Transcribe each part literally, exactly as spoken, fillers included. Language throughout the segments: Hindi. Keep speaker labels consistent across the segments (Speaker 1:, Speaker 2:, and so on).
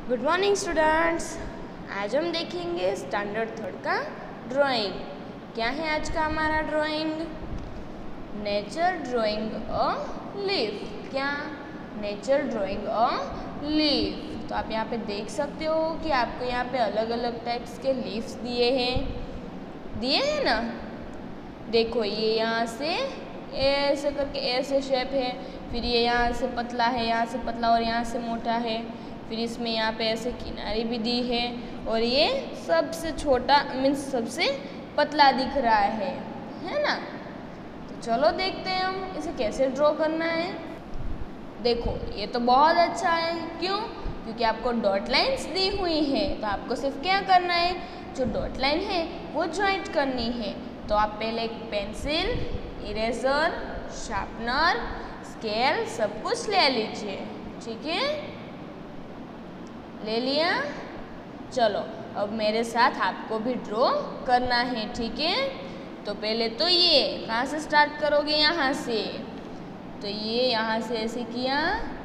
Speaker 1: Good morning students. आज हम देखेंगे स्टैंडर्ड थर्ड का ड्राइंग। क्या है आज का हमारा drawing? Nature drawing a leaf. क्या? Nature drawing a leaf. तो आप यहाँ पे देख सकते हो कि आपको यहाँ पे अलग अलग टाइप्स के लीव्स दिए हैं दिए हैं ना। देखो ये यहाँ से ऐसे करके ऐसे शेप है, फिर ये यहाँ से पतला है, यहाँ से पतला और यहाँ से मोटा है, फिर इसमें यहाँ पे ऐसे किनारे भी दी है और ये सबसे छोटा मीन्स सबसे पतला दिख रहा है है ना। तो चलो देखते हैं हम इसे कैसे ड्रॉ करना है। देखो ये तो बहुत अच्छा है। क्यों? क्योंकि आपको डॉट लाइन्स दी हुई है, तो आपको सिर्फ क्या करना है, जो डॉट लाइन है वो ज्वाइंट करनी है। तो आप पहले एक पेंसिल, इरेजर, शार्पनर, स्केल सब कुछ ले लीजिए। ठीक है, ले लिया। चलो अब मेरे साथ आपको भी ड्रॉ करना है। ठीक है, तो पहले तो ये कहाँ से स्टार्ट करोगे? यहाँ से। तो ये यहाँ से ऐसे किया,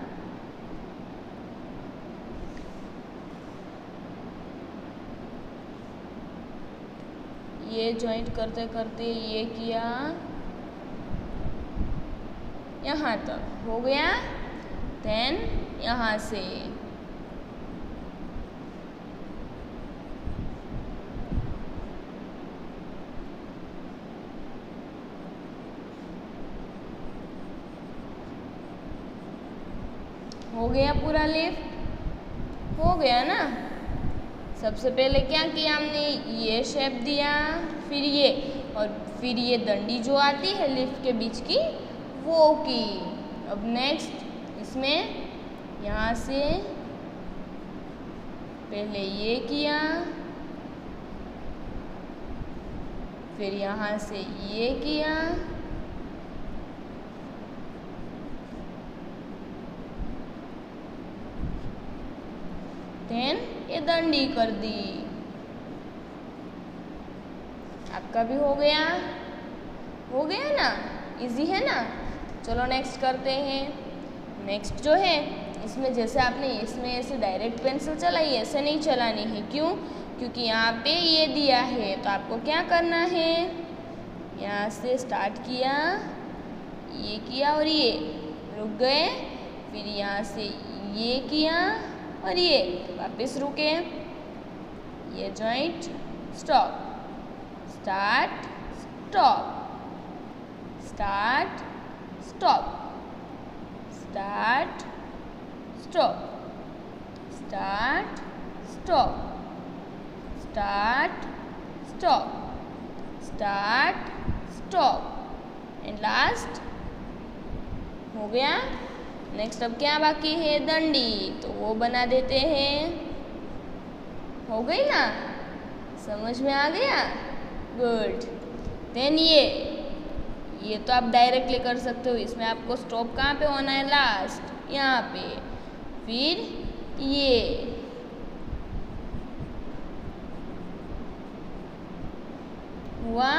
Speaker 1: ये जॉइंट करते करते ये किया, यहाँ तक हो गया। देन यहाँ से हो गया पूरा लीफ, हो गया ना। सबसे पहले क्या किया हमने, ये शेप दिया, फिर ये और फिर ये डंडी जो आती है लीफ के बीच की वो की। अब नेक्स्ट इसमें यहाँ से पहले ये किया, फिर यहाँ से ये किया, देन ये डंडी कर दी। आपका भी हो गया, हो गया ना, इजी है ना। चलो नेक्स्ट करते हैं। नेक्स्ट जो है इसमें जैसे आपने इसमें ऐसे डायरेक्ट पेंसिल चलाई, ऐसे नहीं चलानी है। क्यों? क्योंकि यहाँ पे ये दिया है, तो आपको क्या करना है, यहाँ से स्टार्ट किया, ये किया और ये रुक गए, फिर यहाँ से ये किया और ये वापस रुके, ये joint, stop, start, stop, start, stop, start, stop, start, stop, start, stop, start, stop and last. हो गया। नेक्स्ट अब क्या बाकी है? डंडी, तो वो बना देते हैं। हो गई ना, समझ में आ गया? गुड। देन ये ये तो आप डायरेक्टली कर सकते हो। इसमें आपको स्टॉप कहाँ पे होना है? लास्ट, यहाँ पे। फिर ये हुआ,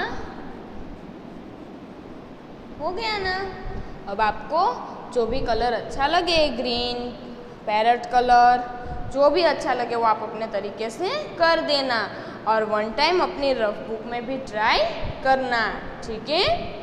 Speaker 1: हो गया ना। अब आपको जो भी कलर अच्छा लगे, ग्रीन, पैरेट कलर, जो भी अच्छा लगे वो आप अपने तरीके से कर देना और वन टाइम अपनी रफ बुक में भी ट्राई करना। ठीक है।